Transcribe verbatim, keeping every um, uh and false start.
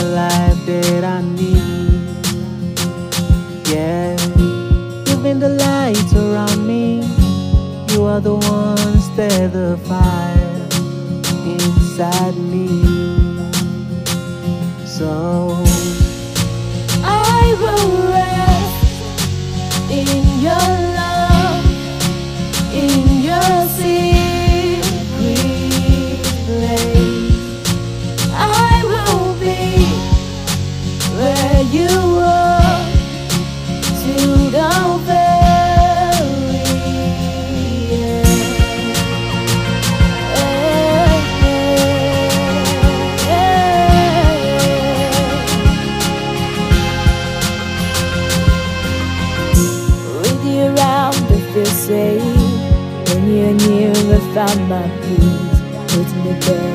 the life that I need. Yeah, you've been the light around me. You are the one stir the fire inside me. So I will rest in your love, in your secret place. I will be where you are till the very end. With you around, I feel safe. When you're near, I found my peace. Put me there.